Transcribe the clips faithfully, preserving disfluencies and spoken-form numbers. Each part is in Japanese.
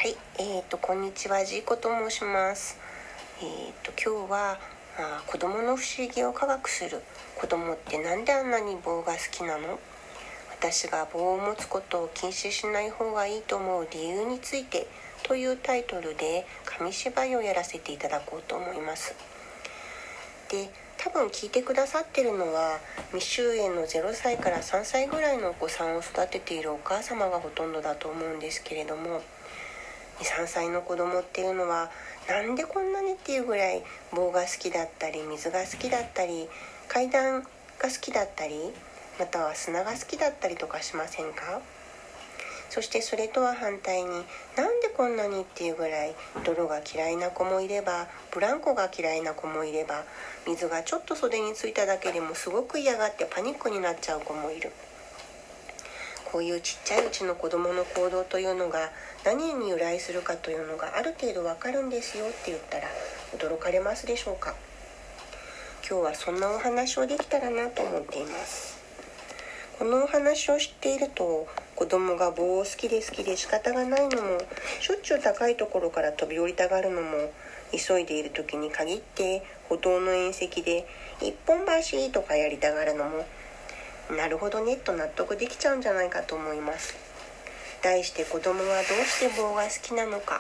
はい、えーと、こんにちは、ジーコと申します。えーと、今日はあ子供の不思議を科学する。子供ってなんであんなに棒が好きなの？私が棒を持つことを禁止しない方がいいと思う理由についてというタイトルで紙芝居をやらせていただこうと思います。で、多分聞いてくださってるのは未就園のゼロさいからさんさいぐらいのお子さんを育てているお母様がほとんどだと思うんですけれども、にさんさいの子供っていうのはなんでこんなにっていうぐらい棒が好きだったり、水が好きだったり、階段が好きだったり、または砂が好きだったりとかしませんか？そしてそれとは反対に、なんでこんなにっていうぐらい泥が嫌いな子もいれば、ブランコが嫌いな子もいれば、水がちょっと袖についただけでもすごく嫌がってパニックになっちゃう子もいる。こういうちっちゃいうちの子供の行動というのが何に由来するかというのがある程度わかるんですよって言ったら驚かれますでしょうか？今日はそんなお話をできたらなと思っています。このお話を知っていると、子供が棒を好きで好きで仕方がないのも、しょっちゅう高いところから飛び降りたがるのも、急いでいる時に限って歩道の縁石で一本橋とかやりたがるのも、なるほどねと納得できちゃうんじゃないかと思います。題して、子供はどうして棒が好きなのか。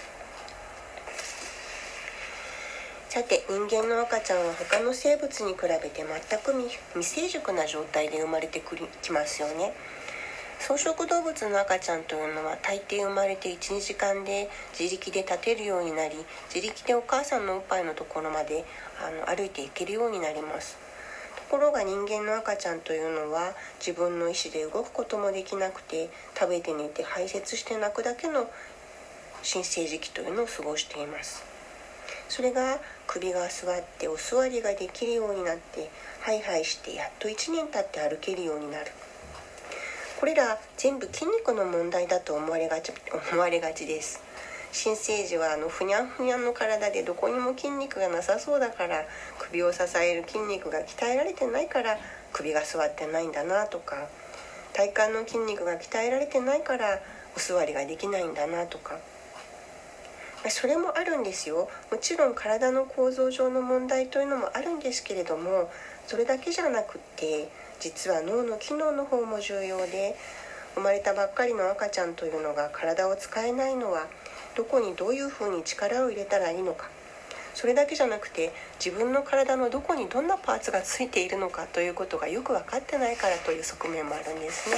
さて、人間の赤ちゃんは他の生物に比べて全く 未, 未成熟な状態で生まれてきますよね。草食動物の赤ちゃんというのは大抵生まれて いち,に 時間で自力で立てるようになり、自力でお母さんのおっぱいのところまであの歩いていけるようになります。ところが人間の赤ちゃんというのは自分の意思で動くこともできなくて、食べて寝て排泄して泣くだけの新生児期というのを過ごしています。それが首が座ってお座りができるようになって、ハイハイしてやっといちねん経って歩けるようになる。これら全部筋肉の問題だと思われがち、思われがちです。新生児はあのふにゃんふにゃんの体でどこにも筋肉がなさそうだから、首を支える筋肉が鍛えられてないから首が座ってないんだなとか、体幹の筋肉が鍛えられてないからお座りができないんだなとか、それもあるんですよ。もちろん体の構造上の問題というのもあるんですけれども、それだけじゃなくって実は脳の機能の方も重要で、生まれたばっかりの赤ちゃんというのが体を使えないのは、どこにどういうふうに力を入れたらいいのか、それだけじゃなくて自分の体のどこにどんなパーツがついているのかということがよく分かってないからという側面もあるんですね。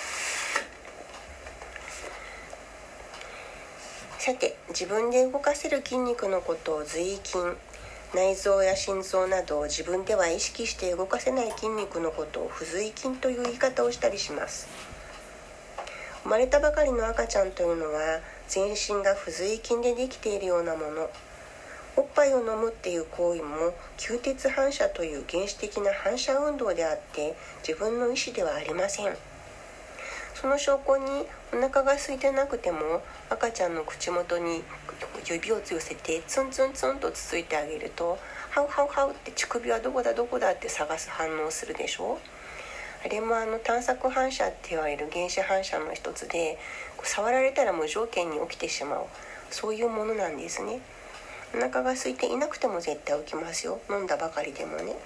さて、自分で動かせる筋肉のことを髄筋、内臓や心臓など自分では意識して動かせない筋肉のことを不随筋という言い方をしたりします。生まれたばかりの赤ちゃんというのは全身が不随筋でできているようなもの。おっぱいを飲むっていう行為も吸鉄反射という原始的な反射運動であって、自分の意思ではありません。その証拠に、お腹が空いてなくても赤ちゃんの口元に指を寄せてツンツンツンとつついてあげると、ハウハウハウって乳首はどこだどこだって探す反応をするでしょ。あれもあの探索反射って言われる原始反射の一つで、触られたら無条件に起きてしまう、そういうものなんですね。お腹が空いていなくても絶対起きますよ。飲んだばかりでもね。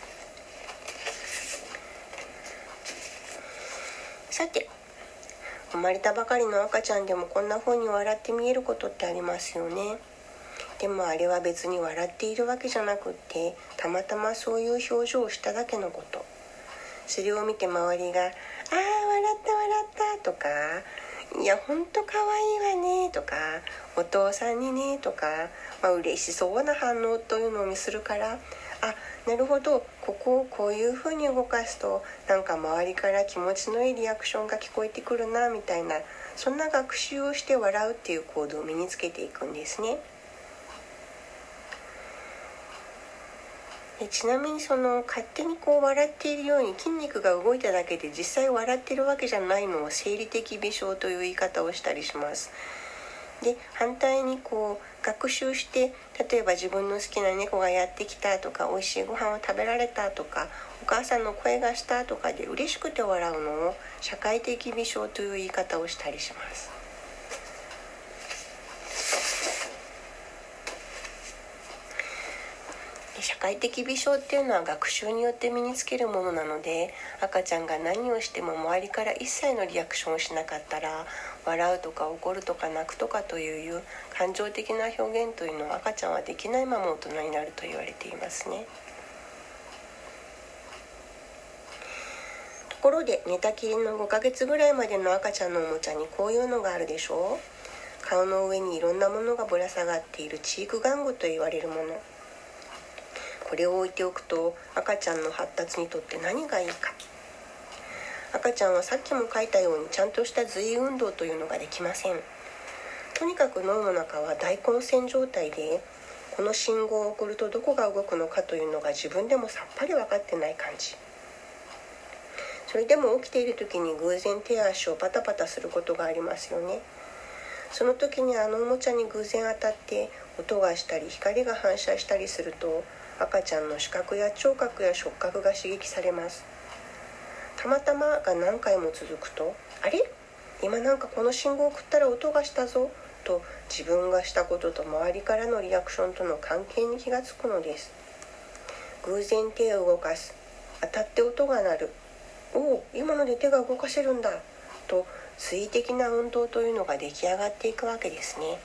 さて、生まれたばかりの赤ちゃんでもこんな風に笑って見えることってありますよね。でもあれは別に笑っているわけじゃなくって、たまたまそういう表情をしただけのこと。それを見て周りが、あー笑った笑ったとか、いやほんとかわいいわねとか、お父さんにねとか、まあ、嬉しそうな反応というのを見するから、あ、なるほど、ここをこういう風に動かすとなんか周りから気持ちのいいリアクションが聞こえてくるなみたいな、そんな学習をして笑うっていう行動を身につけていくんですね。でちなみにその勝手にこう笑っているように筋肉が動いただけで実際笑っているわけじゃないのを生理的微笑という言い方をしたりします。で反対にこう学習して、例えば自分の好きな猫がやってきたとか、美味しいご飯を食べられたとか、お母さんの声がしたとかで嬉しくて笑うのを社会的微笑という言い方をしたりします。 社会的微笑っていうのは学習によって身につけるものなので、赤ちゃんが何をしても周りから一切のリアクションをしなかったら、笑うとか怒るとか泣くとかという感情的な表現というのは赤ちゃんはできないまま大人になると言われていますね。ところで、寝たきりのごかげつぐらいまでの赤ちゃんのおもちゃにこういうのがあるでしょう。顔の上にいろんなものがぶら下がっているチーク玩具と言われるもの。これを置いておくと赤ちゃんの発達にとって何がいいか。赤ちゃんはさっきも書いたようにちゃんとした随意運動というのができません。とにかく脳の中は大混戦状態で、この信号を送るとどこが動くのかというのが自分でもさっぱり分かってない感じ。それでも起きている時に偶然手や足をパタパタすることがありますよね。その時にあのおもちゃに偶然当たって音がしたり光が反射したりすると、赤ちゃんの視覚や聴覚や触覚が刺激されます。たまたまが何回も続くと、あれ?今なんかこの信号を送ったら音がしたぞと、自分がしたことと周りからのリアクションとの関係に気がつくのです。偶然手を動かす、当たって音が鳴る、おお、今ので手が動かせるんだと、随意的な運動というのが出来上がっていくわけですね。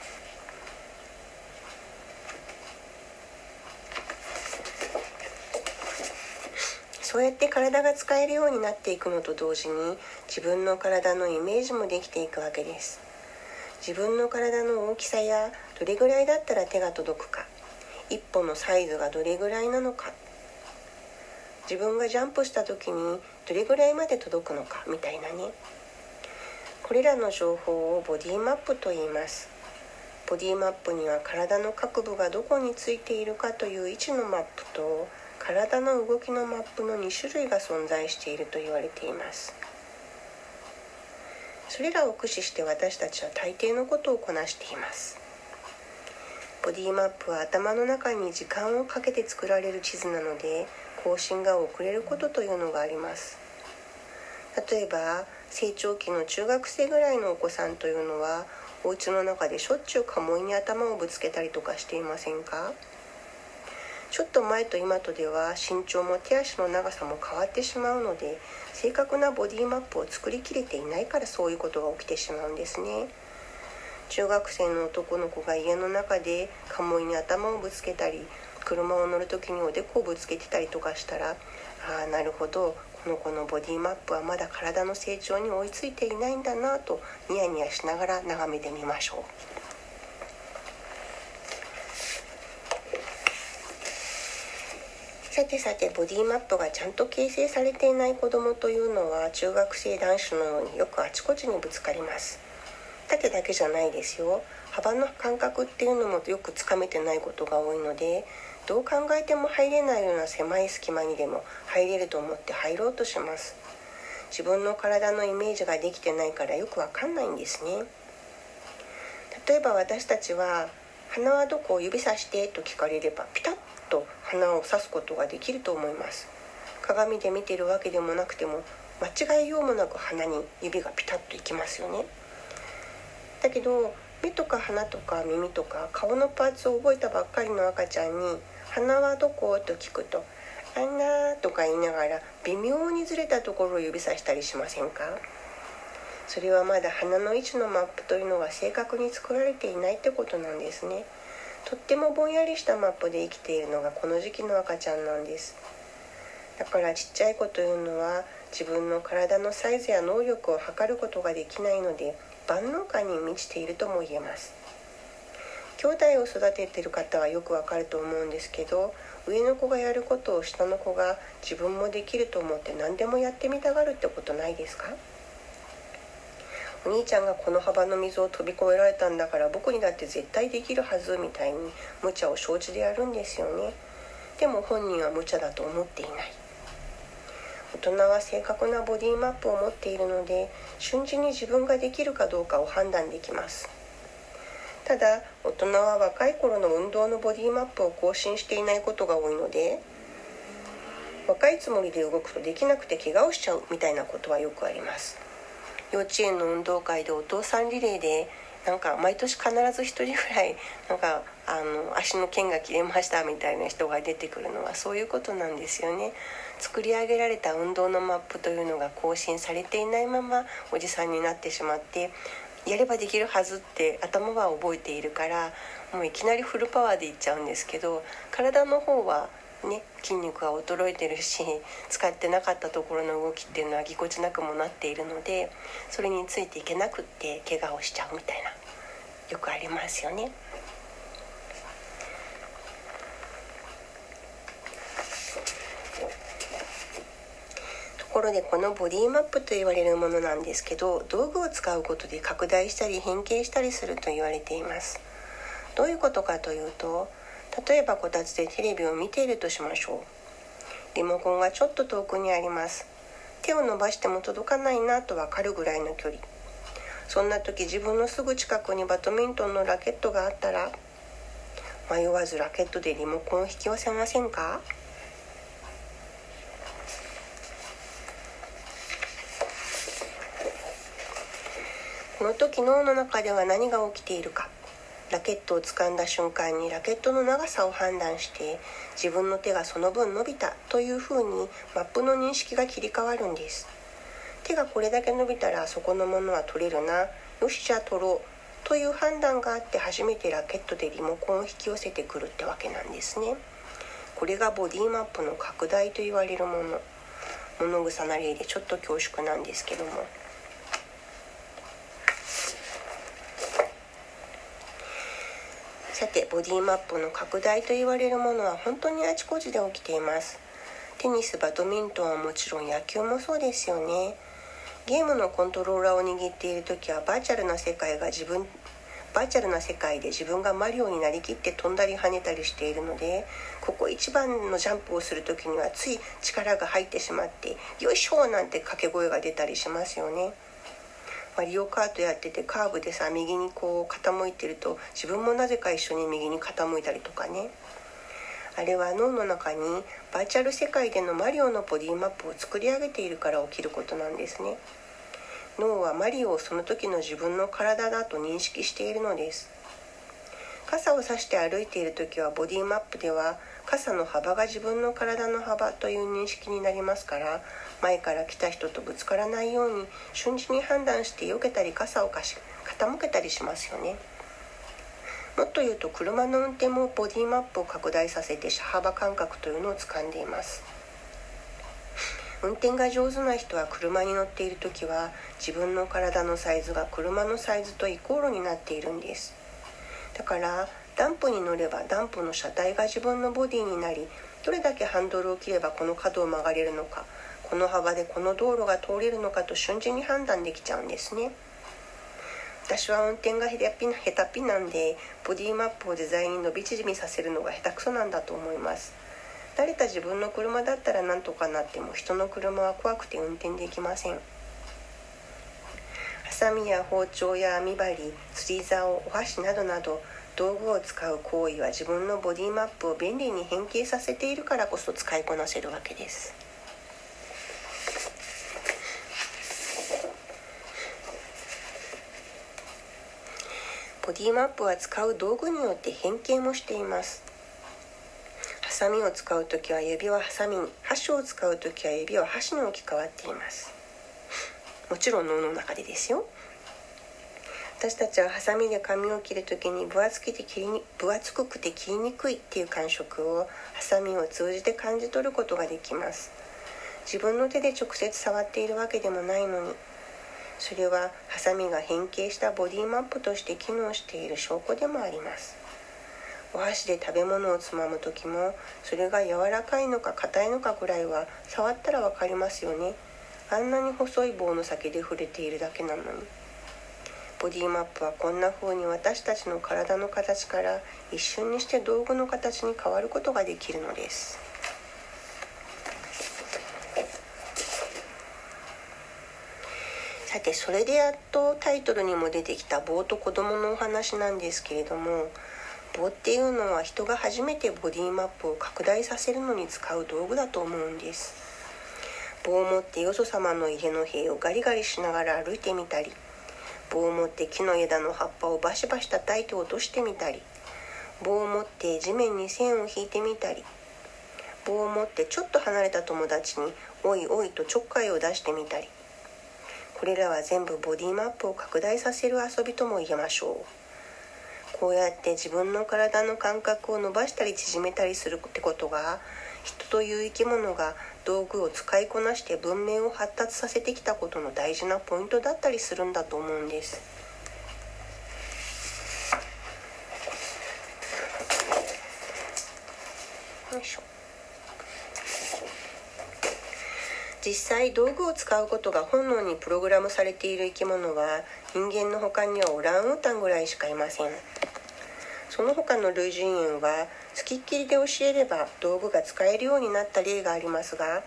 そうやって体が使えるようになっていくのと同時に、自分の体のイメージもできていくわけです。自分の体の大きさやどれぐらいだったら手が届くか、一歩のサイズがどれぐらいなのか、自分がジャンプした時にどれぐらいまで届くのかみたいなね。これらの情報をボディマップと言います。ボディマップには体の各部がどこについているかという位置のマップと、体の動きのマップのに種類が存在していると言われています。それらを駆使して私たちは大抵のことをこなしています。ボディマップは頭の中に時間をかけて作られる地図なので、更新が遅れることというのがあります。例えば成長期の中学生ぐらいのお子さんというのは、お家の中でしょっちゅう鴨居に頭をぶつけたりとかしていませんか？ちょっと前と今とでは身長も手足の長さも変わってしまうので、正確なボディマップを作りきれていないからそういうことが起きてしまうんですね。中学生の男の子が家の中で鴨居に頭をぶつけたり、車を乗るときにおでこをぶつけてたりとかしたら、ああなるほど、この子のボディマップはまだ体の成長に追いついていないんだなとニヤニヤしながら眺めてみましょう。さてさて、ボディマップがちゃんと形成されていない子どもというのは、中学生男子のようによくあちこちにぶつかります。縦だけじゃないですよ。幅の感覚っていうのもよくつかめてないことが多いので、どう考えても入れないような狭い隙間にでも入れると思って入ろうとします。自分の体のイメージができてないからよくわかんないんですね。例えば私たちは、鼻はどこを指さしてと聞かれればピタッと鼻を指すことができると思います。鏡で見ているわけでもなくても、間違いようもなく鼻に指がピタッといきますよね。だけど目とか鼻とか耳とか顔のパーツを覚えたばっかりの赤ちゃんに、鼻はどこと聞くと、あんなとか言いながら微妙にずれたところを指さしたりしませんか？それはまだ鼻の位置のマップというのが正確に作られていないってことなんですね。とってもぼんやりしたマップで生きているのがこの時期の赤ちゃんなんです。だからちっちゃい子というのは自分の体のサイズや能力を測ることができないので、万能感に満ちているとも言えます。兄弟を育てている方はよくわかると思うんですけど、上の子がやることを下の子が自分もできると思って何でもやってみたがるってことないですか？お兄ちゃんがこの幅の溝を飛び越えられたんだから僕にだって絶対できるはずみたいに無茶を承知でやるんですよね。でも本人は無茶だと思っていない。大人は正確なボディマップを持っているので、瞬時に自分ができるかどうかを判断できます。ただ大人は若い頃の運動のボディマップを更新していないことが多いので、若いつもりで動くとできなくて怪我をしちゃうみたいなことはよくあります。 幼稚園の運動会でお父さんリレーでなんか毎年必ず一人ぐらいなんかあの足の腱が切れましたみたいな人が出てくるのはそういうことなんですよね。作り上げられた運動のマップというのが更新されていないままおじさんになってしまって、やればできるはずって頭は覚えているからもういきなりフルパワーでいっちゃうんですけど、体の方はね、筋肉が衰えてるし使ってなかったところの動きっていうのはぎこちなくもなっているので、それについていけなくって怪我をしちゃうみたいな、よくありますよね。ところでこのボディマップと言われるものなんですけど、道具を使うことで拡大したり変形したりすると言われています。どういうことかというと、例えばこたつでテレビを見ているとしましょう。リモコンがちょっと遠くにあります。手を伸ばしても届かないなとわかるぐらいの距離。そんな時自分のすぐ近くにバドミントンのラケットがあったら、迷わずラケットでリモコンを引き寄せませんか？この時脳の中では何が起きているか。ラケットを掴んだ瞬間にラケットの長さを判断して自分の手がその分伸びたというふうにマップの認識が切り替わるんです。手がこれだけ伸びたらそこのものは取れるな、よしじゃあ取ろうという判断があって初めてラケットでリモコンを引き寄せてくるってわけなんですね。これがボディマップの拡大と言われるもの。物草な例でちょっと恐縮なんですけども、さてボディマップの拡大と言われるものは本当にあちこちで起きています。テニス、バドミントンはもちろん野球もそうですよね。ゲームのコントローラーを握っているときはバーチャルな世界が自分バーチャルな世界で自分がマリオになりきって飛んだり跳ねたりしているので、ここ一番のジャンプをするときにはつい力が入ってしまってよいしょなんて掛け声が出たりしますよね。マリオカートやっててカーブでさ右にこう傾いてると自分もなぜか一緒に右に傾いたりとかね。あれは脳の中にバーチャル世界でのマリオのボディマップを作り上げているから起きることなんですね。脳はマリオをその時の自分の体だと認識しているのです。傘を差して歩いている時はボディマップでは傘の幅が自分の体の幅という認識になりますから、前から来た人とぶつからないように瞬時に判断して避けたり傘をかし傾けたりしますよね。もっと言うと車の運転もボディマップを拡大させて車幅感覚というのを掴んでいます。運転が上手な人は車に乗っているときは自分の体のサイズが車のサイズとイコールになっているんです。だからダンプに乗ればダンプの車体が自分のボディになり、どれだけハンドルを切ればこの角を曲がれるのか、この幅でこの道路が通れるのかと瞬時に判断できちゃうんですね。私は運転が下手っぴな下手っぴなんで、ボディマップをデザインに伸び縮みさせるのが下手くそなんだと思います。慣れた自分の車だったらなんとかなっても、人の車は怖くて運転できません。ハサミや包丁や網針、釣り竿、お箸などなど道具を使う行為は自分のボディマップを便利に変形させているからこそ使いこなせるわけです。ボディマップは使う道具によって変形もしています。ハサミを使うときは指はハサミに、箸を使うときは指は箸に置き換わっています。もちろん脳の中でですよ。私たちはハサミで髪を切るときに分厚くて切りに分厚くて切りにくいっていう感触をハサミを通じて感じ取ることができます。自分の手で直接触っているわけでもないのに、それはハサミが変形したボディマップとして機能している証拠でもあります。お箸で食べ物をつまむときも、それが柔らかいのか硬いのかぐらいは触ったらわかりますよね。あんなに細い棒の先で触れているだけなのに。ボディマップはこんな風に私たちの体の形から一瞬にして道具の形に変わることができるのです。さて、それでやっとタイトルにも出てきた棒と子供のお話なんですけれども、棒っていうのは人が初めてボディマップを拡大させるのに使う道具だと思うんです。 棒を持ってよそ様の家の塀をガリガリしながら歩いてみたり、棒を持って木の枝の葉っぱをバシバシ叩いて落としてみたり、棒を持って地面に線を引いてみたり、棒を持ってちょっと離れた友達においおいとちょっかいを出してみたり、これらは全部ボディマップを拡大させる遊びとも言えましょう。こうやって自分の体の感覚を伸ばしたり縮めたりするってことが、人という生き物が道具を使いこなして文明を発達させてきたことの大事なポイントだったりするんだと思うんです。よいしょ。実際道具を使うことが本能にプログラムされている生き物は人間の他にはオランウータンぐらいしかいません。その他の類人猿はつきっきりで教えれば道具が使えるようになった例がありますが、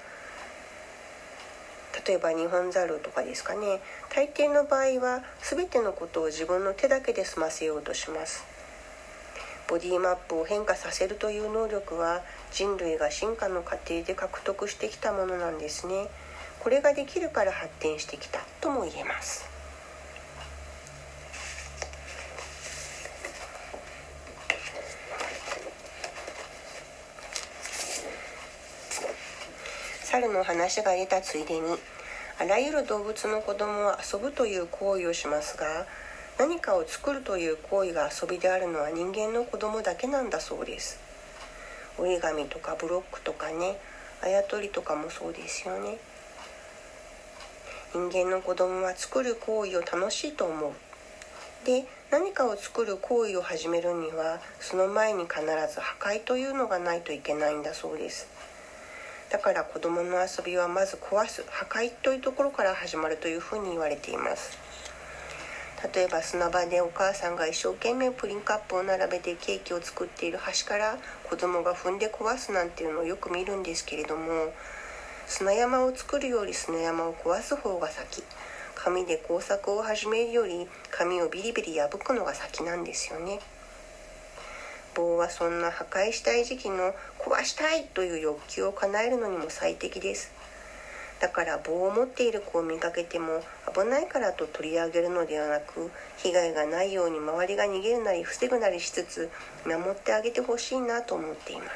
例えばニホンザルとかですかね、大抵の場合は全てのことを自分の手だけで済ませようとします。ボディマップを変化させるという能力は人類が進化の過程で獲得してきたものなんですね。これができるから発展してきたとも言えます。猿の話が出たついでに、あらゆる動物の子供は遊ぶという行為をしますが、何かを作るという行為が遊びであるのは人間の子供だけなんだそうです。折り紙とかブロックとかね、あやとりとかもそうですよね。人間の子供は作る行為を楽しいと思う。で、何かを作る行為を始めるには、その前に必ず破壊というのがないといけないんだそうです。だから子供の遊びはまず壊す、破壊というところから始まるというふうに言われています。例えば砂場でお母さんが一生懸命プリンカップを並べてケーキを作っている端から子供が踏んで壊すなんていうのをよく見るんですけれども、砂山を作るより砂山を壊す方が先、紙で工作を始めるより紙をビリビリ破くのが先なんですよね。棒はそんな破壊したい時期の壊したいという欲求を叶えるのにも最適です。だから棒を持っている子を見かけても危ないからと取り上げるのではなく、被害がないように周りが逃げるなり防ぐなりしつつ守ってあげてほしいなと思っています。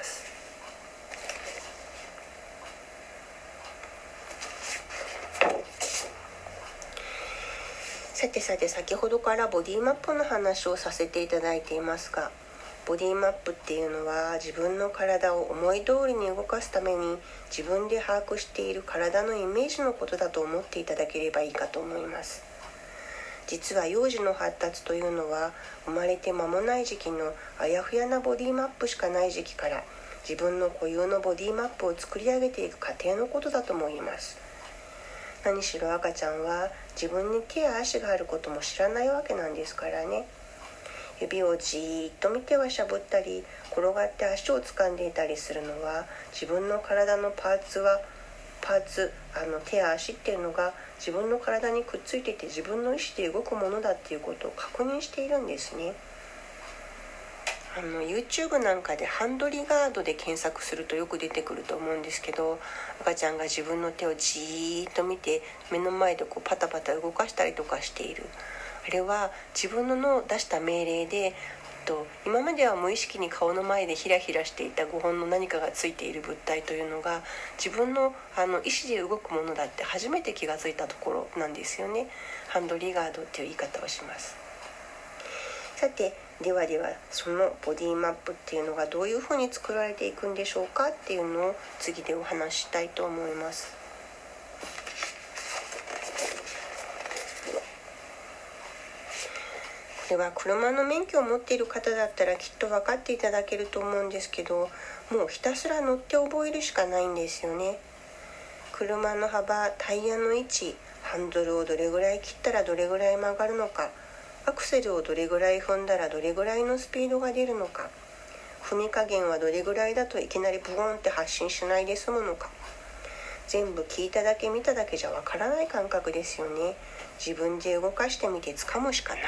さてさて、先ほどからボディマップの話をさせていただいていますが、ボディマップっていうのは自分の体を思い通りに動かすために自分で把握している体のイメージのことだと思っていただければいいかと思います。実は幼児の発達というのは生まれて間もない時期のあやふやなボディマップしかない時期から自分の固有のボディマップを作り上げていく過程のことだとも言います。何しろ赤ちゃんは自分に手や足があることも知らないわけなんですからね。指をじーっと見てはしゃぶったり転がって足を掴んでいたりするのは、自分の体のパーツはパーツあの手や足っていうのが自分の体にくっついていて自分の意思で動くものだっていうことを確認しているんですね。あの YouTube なんかでハンドリガードで検索するとよく出てくると思うんですけど、赤ちゃんが自分の手をじーっと見て目の前でこうパタパタ動かしたりとかしている。あれは自分のの出した命令で、と今までは無意識に顔の前でヒラヒラしていたごほんの何かがついている物体というのが自分の、あの意思で動くものだって初めて気がついたところなんですよね。ハンドリガードっていう言い方をします。さて、ではではそのボディマップっていうのがどういうふうに作られていくんでしょうかっていうのを次でお話ししたいと思います。これは車の免許を持っている方だったらきっと分かっていただけると思うんですけど、もうひたすら乗って覚えるしかないんですよね。車の幅、タイヤの位置、ハンドルをどれぐらい切ったらどれぐらい曲がるのか、アクセルをどれぐらい踏んだらどれぐらいのスピードが出るのか、踏み加減はどれぐらいだといきなりブーンって発進しないで済むのか、全部聞いただけ見ただけじゃわからない感覚ですよね。自分で動かしてみて掴むしかない。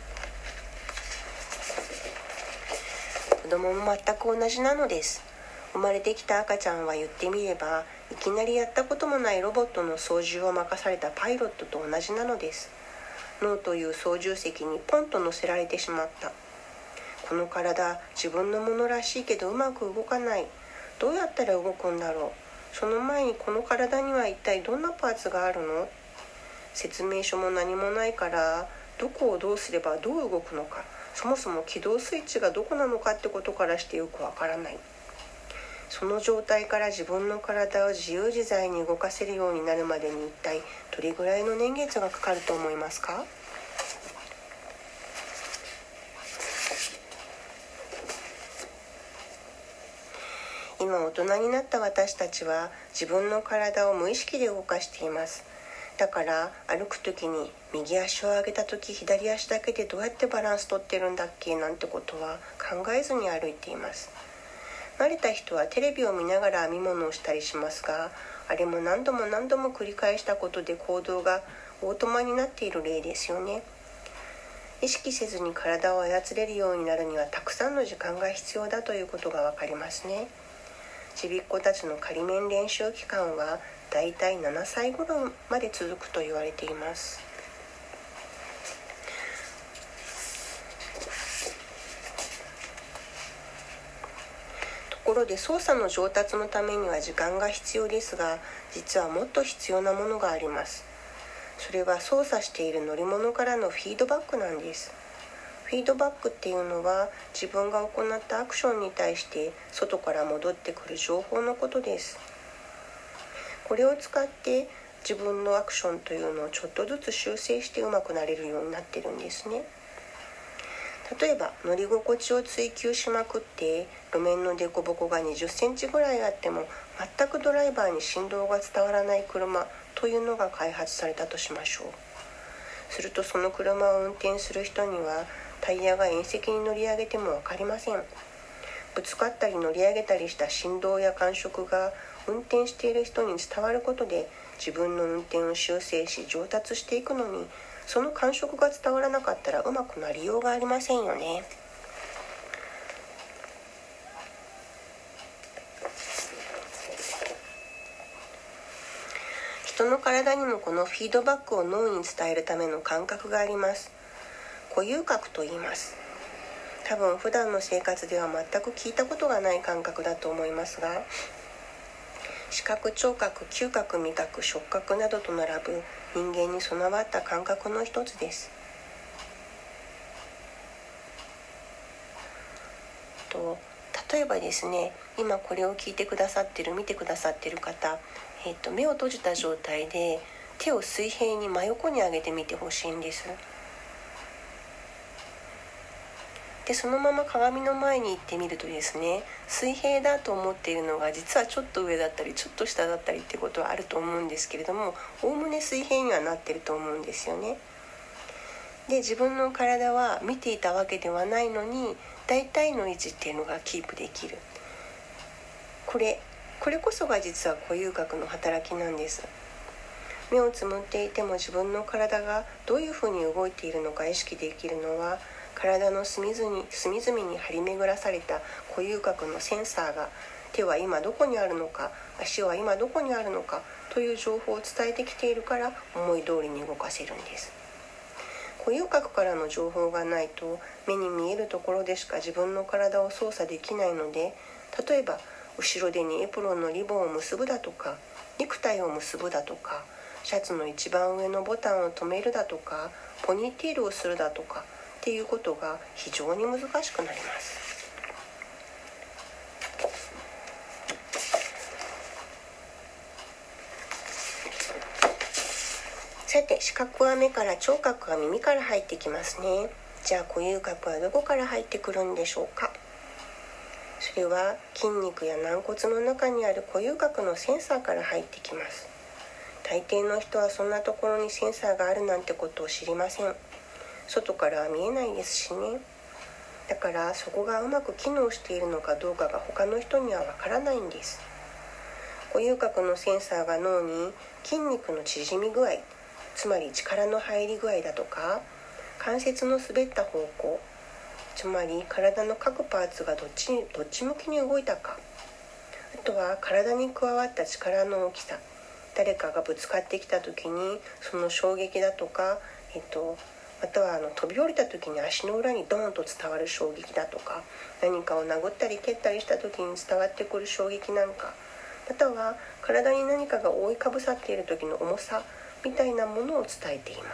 子供も全く同じなのです。 生まれてきた赤ちゃんは言ってみればいきなりやったこともないロボットの操縦を任されたパイロットと同じなのです。脳という操縦席にポンと乗せられてしまった。この体、自分のものらしいけどうまく動かない。どうやったら動くんだろう。その前にこの体には一体どんなパーツがあるの？説明書も何もないから、どこをどうすればどう動くのか、そもそも起動スイッチがどこなのかってことからしてよくわからない。その状態から自分の体を自由自在に動かせるようになるまでに一体どれぐらいの年月がかかると思いますか？今大人になった私たちは自分の体を無意識で動かしています。だから歩くときに右足を上げたとき左足だけでどうやってバランス取ってるんだっけなんてことは考えずに歩いています。慣れた人はテレビを見ながら編み物をしたりしますが、あれも何度も何度も繰り返したことで行動がオートマになっている例ですよね。意識せずに体を操れるようになるにはたくさんの時間が必要だということがわかりますね。ちびっ子たちの仮免練習期間はだいたいななさい頃まで続くと言われています。ところで操作の上達のためには時間が必要ですが、実はもっと必要なものがあります。それは操作している乗り物からのフィードバックなんです。フィードバックっていうのは自分が行ったアクションに対して外から戻ってくる情報のことです。これを使って自分のアクションというのをちょっとずつ修正してうまくなれるようになってるんですね。例えば乗り心地を追求しまくって路面の凸凹がにじゅっセンチぐらいあっても全くドライバーに振動が伝わらない車というのが開発されたとしましょう。するとその車を運転する人にはタイヤが縁石に乗り上げても分かりません。ぶつかったり乗り上げたりした振動や感触が運転している人に伝わることで自分の運転を修正し上達していくのに、その感触が伝わらなかったらうまくなりようがありませんよね。人の体にもこのフィードバックを脳に伝えるための感覚があります。固有覚と言います。多分普段の生活では全く聞いたことがない感覚だと思いますが、視覚、聴覚、嗅覚、味覚、触覚などと並ぶ人間に備わった感覚の一つです。と例えばですね、今これを聞いてくださってる、見てくださってる方、えーと、目を閉じた状態で手を水平に真横に上げてみてほしいんです。でそのまま鏡の前に行ってみるとですね、水平だと思っているのが実はちょっと上だったりちょっと下だったりってことはあると思うんですけれども、おおむね水平にはなってると思うんですよね。で自分の体は見ていたわけではないのに大体の位置っていうのがキープできる。これこれこそが実は固有覚の働きなんです。目をつむっていても自分の体がどういうふうに動いているのか意識できるのは、体の隅々に隅々に張り巡らされた固有覚のセンサーが手は今どこにあるのか、足は今どこにあるのかという情報を伝えてきているから思い通りに動かせるんです。固有覚からの情報がないと目に見えるところでしか自分の体を操作できないので、例えば後ろ手にエプロンのリボンを結ぶだとか、ネクタイを結ぶだとか、シャツの一番上のボタンを止めるだとか、ポニーテールをするだとかっていうことが非常に難しくなります。さて、視覚は目から、聴覚は耳から入ってきますね。じゃあ固有覚はどこから入ってくるんでしょうか。それは筋肉や軟骨の中にある固有覚のセンサーから入ってきます。大抵の人はそんなところにセンサーがあるなんてことを知りません。外からは見えないですしね。だからそこがうまく機能しているのかどうかが他の人にはわからないんです。固有覚のセンサーが脳に筋肉の縮み具合、つまり力の入り具合だとか、関節の滑った方向、つまり体の各パーツがどっち、どっち向きに動いたか、 とは体に加わった力の大きさ、誰かがぶつかってきた時にその衝撃だとか、えっと、またはあの飛び降りた時に足の裏にドーンと伝わる衝撃だとか、何かを殴ったり蹴ったりした時に伝わってくる衝撃なんか、または体に何かが覆いかぶさっている時の重さみたいなものを伝えています。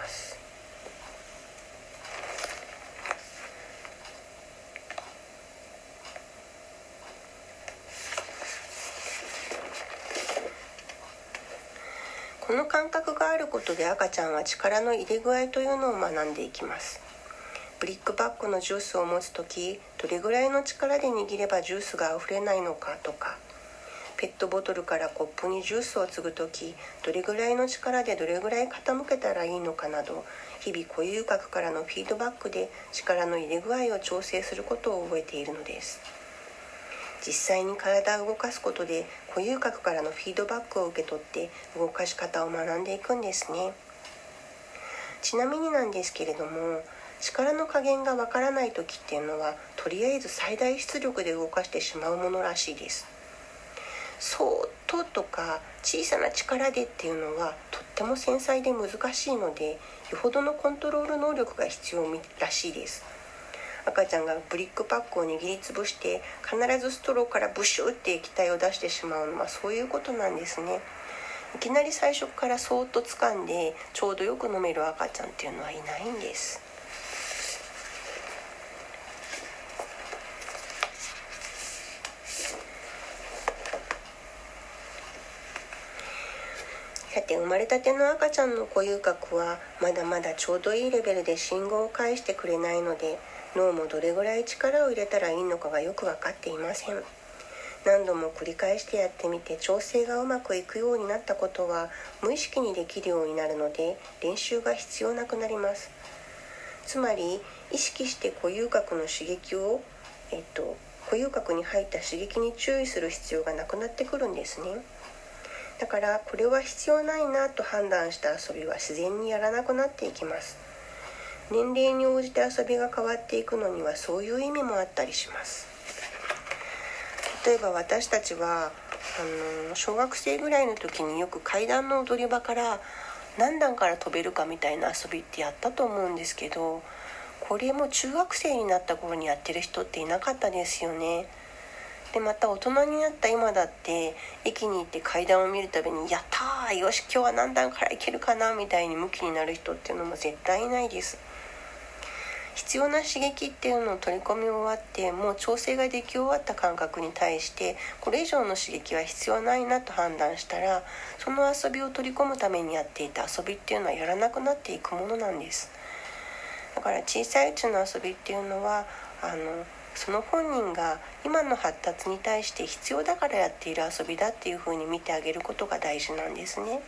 この感覚があることで赤ちゃんは力の入れ具合というのを学んでいきます。ブリックバッグのジュースを持つとき、どれぐらいの力で握ればジュースがあふれないのかとか、ペットボトルからコップにジュースを注ぐとき、どれぐらいの力でどれぐらい傾けたらいいのかなど、日々固有覚からのフィードバックで力の入れ具合を調整することを覚えているのです。実際に体を動かすことで固有覚からのフィードバックを受け取って動かし方を学んでいくんですね。ちなみになんですけれども、力の加減がわからない時っていうのは、とりあえず最大出力で動かしてしまうものらしいです。そーっととか小さな力でっていうのはとっても繊細で難しいので、よほどのコントロール能力が必要らしいです。赤ちゃんがブリックパックを握りつぶして必ずストローからブシューって液体を出してしまうのはそういうことなんですね。いきなり最初からそーっと掴んでちょうどよく飲める赤ちゃんっていうのはいないんです。さて、生まれたての赤ちゃんの固有覚はまだまだちょうどいいレベルで信号を返してくれないので、脳もどれぐらい力を入れたらいいのかがよく分かっていません。何度も繰り返してやってみて調整がうまくいくようになったことは無意識にできるようになるので、練習が必要なくなります。つまり意識して固有覚の刺激を、えっと、固有覚に入った刺激に注意する必要がなくなってくるんですね。だからこれは必要ないなと判断した遊びは自然にやらなくなっていきます。年齢に応じて遊びが変わっていくのにはそういう意味もあったりします。例えば私たちはあの小学生ぐらいの時によく階段の踊り場から何段から飛べるかみたいな遊びってやったと思うんですけど、これも中学生になった頃にやってる人っていなかったですよね。でまた大人になった今だって駅に行って階段を見るたびにやったー、よし今日は何段から行けるかなみたいにムキになる人っていうのも絶対いないです。必要な刺激っていうのを取り込み終わって、もう調整ができ終わった感覚に対してこれ以上の刺激は必要ないなと判断したら、その遊びを取り込むためにやっていた遊びっていうのはやらなくなっていくものなんです。だから小さいうちの遊びっていうのはあのその本人が今の発達に対して必要だからやっている遊びだっていうふうに見てあげることが大事なんですね。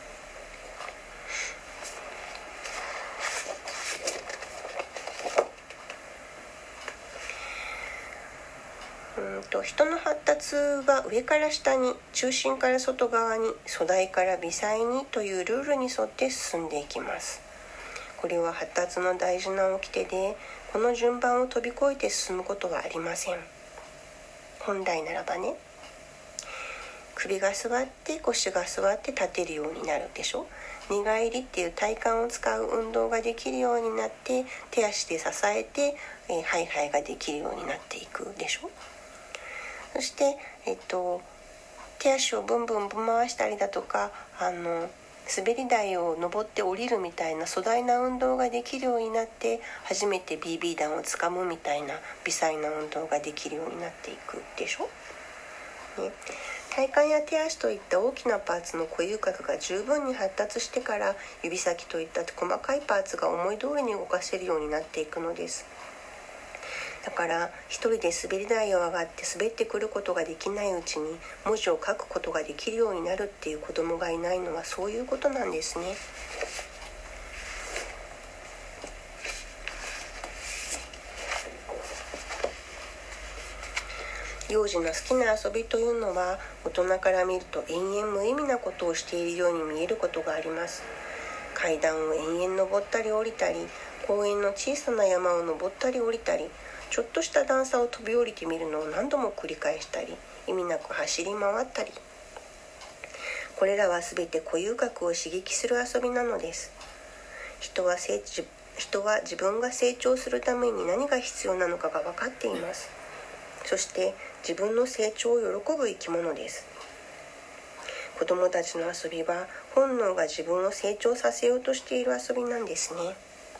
うんと人の発達は上から下に、中心から外側に、粗大から微細にというルールに沿って進んでいきます。これは発達の大事な掟で、この順番を飛び越えて進むことはありません。本来ならばね、首が座って腰が座って立てるようになるでしょ。寝返りっていう体幹を使う運動ができるようになって、手足で支えて、えー、ハイハイができるようになっていくでしょ。そして、えっと、手足をブンブンぶん回したりだとか、あの滑り台を登って降りるみたいな粗大な運動ができるようになって、初めて ビービー 弾をつかむみたいな微細な運動ができるようになっていくでしょ、ね、体幹や手足といった大きなパーツの固有覚が十分に発達してから、指先といった細かいパーツが思い通りに動かせるようになっていくのです。だから一人で滑り台を上がって滑ってくることができないうちに文字を書くことができるようになるっていう子供がいないのはそういうことなんですね。幼児の好きな遊びというのは、大人から見ると延々無意味なことをしているように見えることがあります。階段を延々登ったり降りたり、公園の小さな山を登ったり降りたり、 ちょっとした段差を飛び降りてみるのを何度も繰り返したり、意味なく走り回ったり。これらはすべて固有覚を刺激する遊びなのです。人は成人は自分が成長するために何が必要なのかが分かっています。そして自分の成長を喜ぶ生き物です。子供たちの遊びは本能が自分を成長させようとしている遊びなんですね。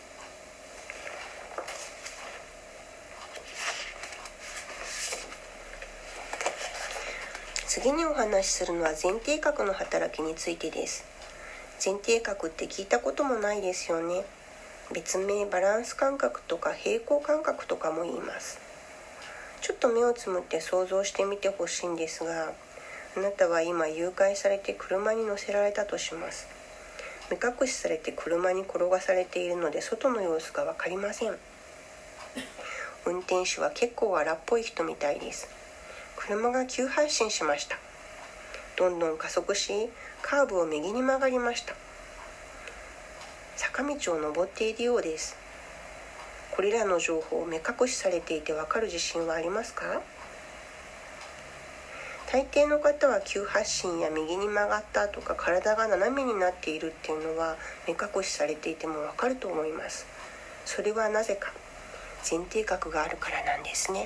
次にお話しするのは前庭覚の働きについてです。前庭覚って聞いたこともないですよね。別名バランス感覚とか平衡感覚とかも言います。ちょっと目をつむって想像してみてほしいんですが、あなたは今誘拐されて車に乗せられたとします。目隠しされて車に転がされているので外の様子が分かりません。運転手は結構荒っぽい人みたいです。車が急発進しました。どんどん加速し、カーブを右に曲がりました。坂道を登っているようです。これらの情報を目隠しされていて分かる自信はありますか？大抵の方は急発進や右に曲がったとか体が斜めになっているっていうのは目隠しされていても分かると思います。それはなぜか、前庭覚があるからなんですね。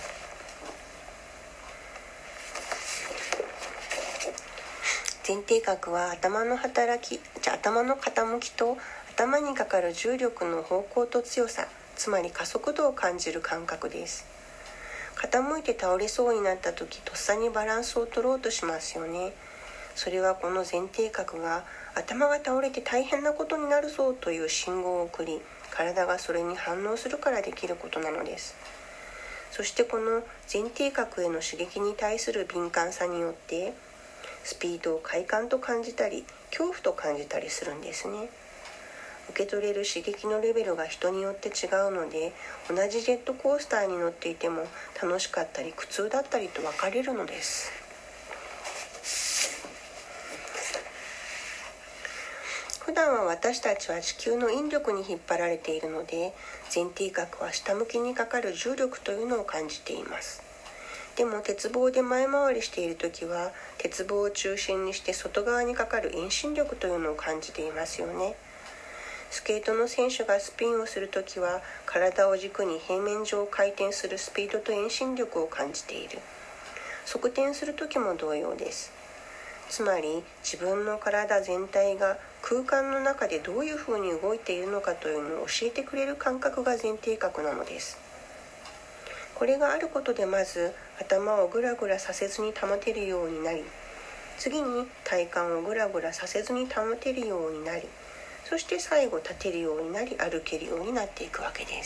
前庭覚は頭の働き、じゃ頭の傾きと頭にかかる重力の方向と強さ、つまり加速度を感じる感覚です。傾いて倒れそうになった時、とっさにバランスを取ろうとしますよね。それはこの前庭覚が頭が倒れて大変なことになるぞという信号を送り、体がそれに反応するからできることなのです。そしてこの前庭覚への刺激に対する敏感さによって、スピードを快感と感じたり恐怖と感じたりするんですね。受け取れる刺激のレベルが人によって違うので、同じジェットコースターに乗っていても楽しかったり苦痛だったりと分かれるのです。普段は私たちは地球の引力に引っ張られているので、前庭覚は下向きにかかる重力というのを感じています。でも鉄棒で前回りしているときは、鉄棒を中心にして外側にかかる遠心力というのを感じていますよね。スケートの選手がスピンをするときは、体を軸に平面上を回転するスピードと遠心力を感じている。側転するときも同様です。つまり自分の体全体が空間の中でどういうふうに動いているのかというのを教えてくれる感覚が前庭覚なのです。これがあることで、まず頭をぐらぐらさせずに保てるようになり、次に体幹をぐらぐらさせずに保てるようになり、そして最後立てるようになり歩けるようになっていくわけです。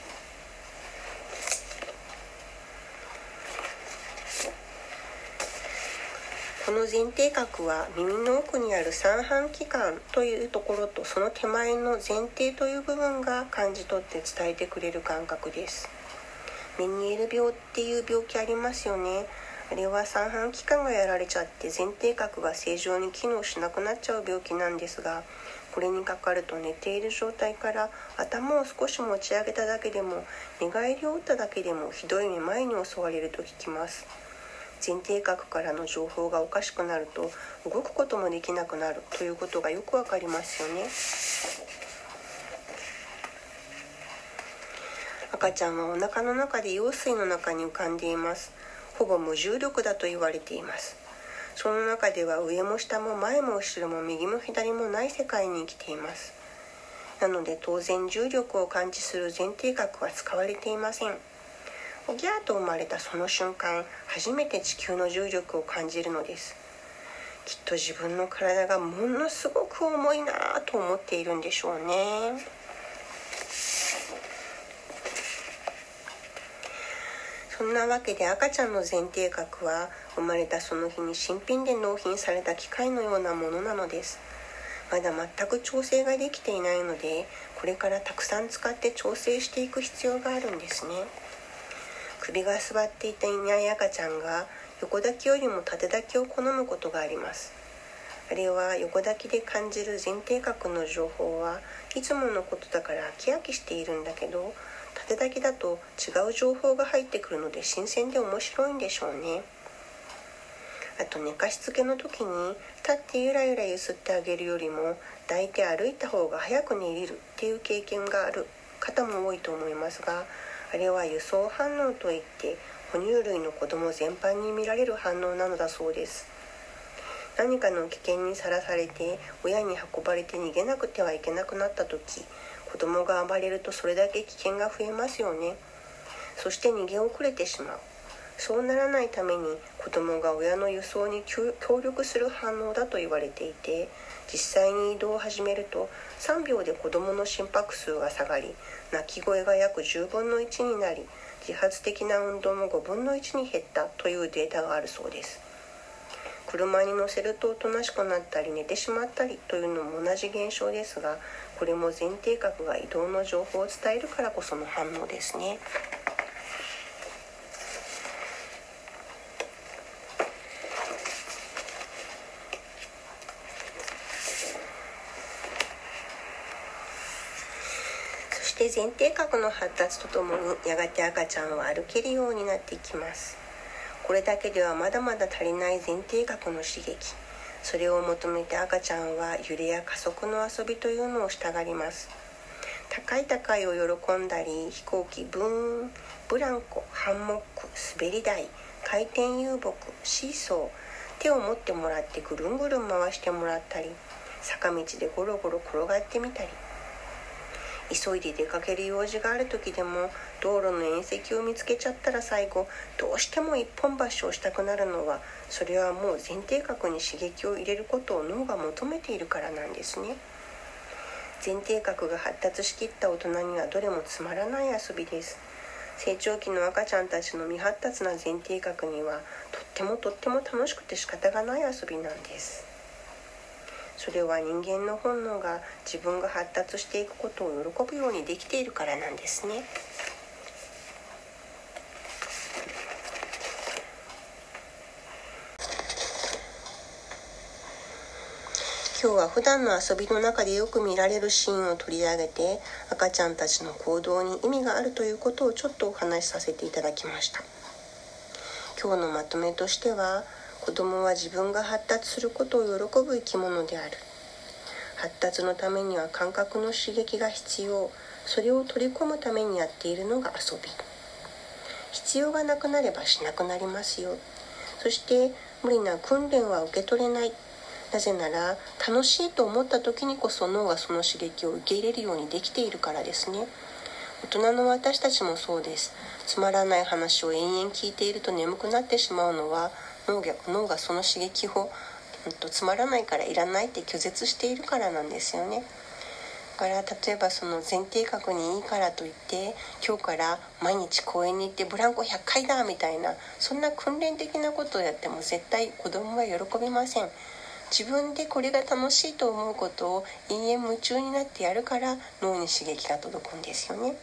この前庭覚は耳の奥にある三半規管というところと、その手前の前庭という部分が感じ取って伝えてくれる感覚です。メニエール病っていう病気ありますよね。あれは三半規管がやられちゃって前庭覚が正常に機能しなくなっちゃう病気なんですが、これにかかると寝ている状態から頭を少し持ち上げただけでも、寝返りを打っただけでもひどいめまいに襲われると聞きます。前庭覚からの情報がおかしくなると動くこともできなくなるということがよくわかりますよね。赤ちゃんはお腹の中で羊水の中に浮かんでいます。ほぼ無重力だと言われています。その中では上も下も前も後ろも右も左もない世界に生きています。なので当然重力を感知する前庭覚は使われていません。おぎゃーと生まれたその瞬間、初めて地球の重力を感じるのです。きっと自分の体がものすごく重いなぁと思っているんでしょうね。そんなわけで赤ちゃんの前庭覚は生まれたその日に新品で納品された機械のようなものなのです。まだ全く調整ができていないので、これからたくさん使って調整していく必要があるんですね。首が座っていたいない赤ちゃんが横抱きよりも縦抱きを好むことがあります。あれは横抱きで感じる前庭覚の情報はいつものことだから飽き飽きしているんだけど、縦縦だけだと違う情報が入ってくるので新鮮で面白いんでしょうね。あと寝かしつけの時に立ってゆらゆらゆすってあげるよりも抱いて歩いた方が早く寝れるっていう経験がある方も多いと思いますが、あれは輸送反応といって哺乳類の子供全般に見られる反応なのだそうです。何かの危険にさらされて親に運ばれて逃げなくてはいけなくなった時、子供が暴れるとそれだけ危険が増えますよね。そして逃げ遅れてしまう。そうならないために子供が親の輸送に協力する反応だと言われていて、実際に移動を始めるとさんびょうで子供の心拍数が下がり、泣き声が約じゅうぶんのいちになり、自発的な運動もごぶんのいちに減ったというデータがあるそうです。車に乗せるとおとなしくなったり寝てしまったりというのも同じ現象ですが、これも前庭核が移動の情報を伝えるからこその反応ですね。そして前庭核の発達とともにやがて赤ちゃんは歩けるようになっていきます。これだけではまだまだ足りない前庭核の刺激、それを求めて赤ちゃんは揺れや加速の遊びというのをしたがります。高い高いを喜んだり、飛行機、ブーン、ブランコ、ハンモック、滑り台、回転遊牧、シーソー、手を持ってもらってぐるんぐるん回してもらったり、坂道でゴロゴロ転がってみたり、急いで出かける用事がある時でも道路の縁石を見つけちゃったら最後どうしても一本橋をしたくなるのは、それはもう前庭核に刺激を入れることを脳が求めているからなんですね。前庭核が発達しきった大人にはどれもつまらない遊びです。成長期の赤ちゃんたちの未発達な前庭核にはとってもとっても楽しくて仕方がない遊びなんです。それは人間の本能が自分が発達していくことを喜ぶようにできているからなんですね。今日は普段の遊びの中でよく見られるシーンを取り上げて、赤ちゃんたちの行動に意味があるということをちょっとお話しさせていただきました。今日のまとめとしては、子供は自分が発達することを喜ぶ生き物である。発達のためには感覚の刺激が必要。それを取り込むためにやっているのが遊び。必要がなくなればしなくなりますよ。そして無理な訓練は受け取れない。なぜなら楽しいと思った時にこそ脳がその刺激を受け入れるようにできているからですね。大人の私たちもそうです。つまらない話を延々聞いていると眠くなってしまうのは、脳が、脳がその刺激を、うん、とつまらないからいらないって拒絶しているからなんですよね。だから例えばその前庭核にいいからといって今日から毎日公園に行ってブランコひゃっかいだみたいな、そんな訓練的なことをやっても絶対子供は喜びません。自分でこれが楽しいと思うことを延々夢中になってやるから脳に刺激が届くんですよね。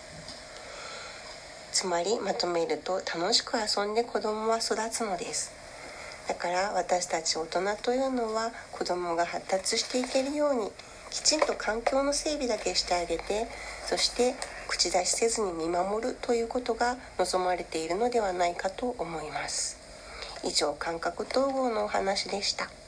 つまりまとめると、楽しく遊んで子供は育つのです。だから私たち大人というのは子供が発達していけるようにきちんと環境の整備だけしてあげて、そして口出しせずに見守るということが望まれているのではないかと思います。以上、感覚統合のお話でした。